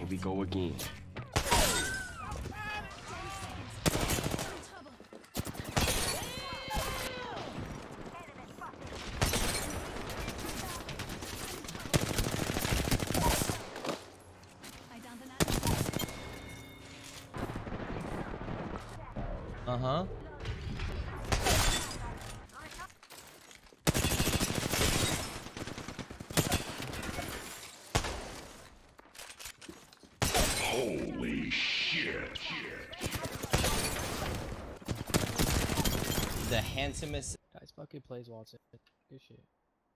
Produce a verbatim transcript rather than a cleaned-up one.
we go again. Uh-huh. Holy shit. The handsomest. Guys, bucket plays Watson. Good shit.